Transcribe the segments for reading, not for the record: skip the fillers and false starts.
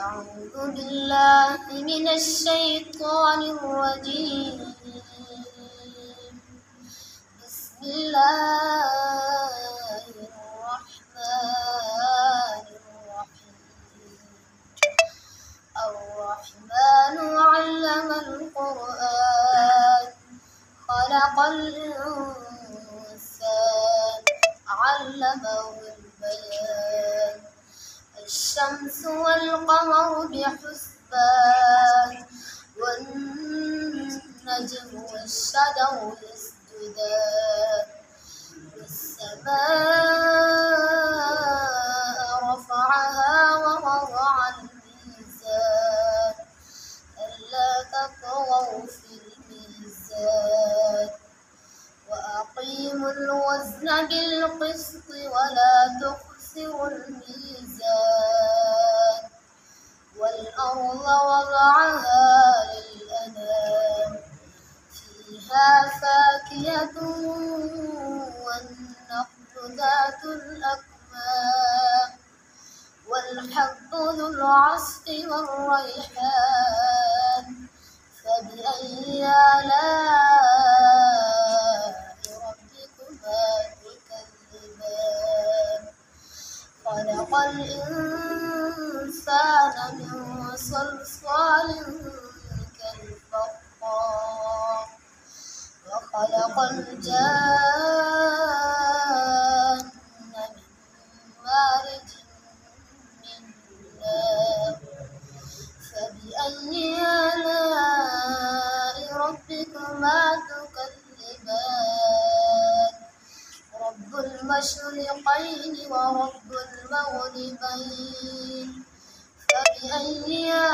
أعوذ بالله من الشيطان الرجيم. بسم الله الرحمن الرحيم. الرحمن علم القرآن خلق الإنسان علمه البيان. الشمس والقمر بحسبان والنجم والشجر يسجدان. والسماء رفعها ووضع الميزان ألا تطغوا في الميزان وأقيموا الوزن بالقسط ولا تخسروا الميزان. والأرض وضعها للأنام فيها فاكهة والنخل ذات الأكمام والحب ذو العصف والريحان فبأي آلاء ربكما تكذبان. خلق الإنسان من صلصال كالفخار وخلق الجان من مارج من نار فبأي آلاء ربكما تكذبان. رب المشرقين ورب المغربين فبأي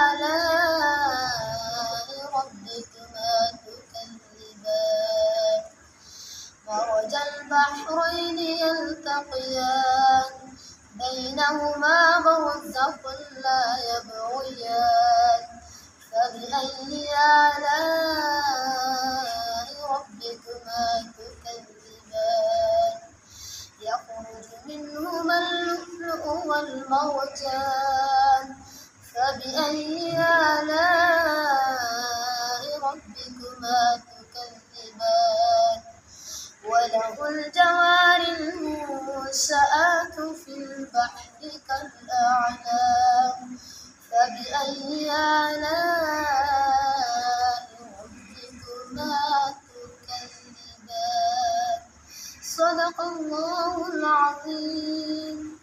آلاء ربكما تكذبان. مرج البحرين يلتقيان بينهما برزخ لا يبغيان فبأي آلاء ربكما تكذبان. يخرج منهما اللؤلؤ والمرجان فبأي آلاء ربكما تكذبان. وله الجوار المنشآت في البحر كالأعلام فبأي آلاء ربكما تكذبان. صدق الله العظيم.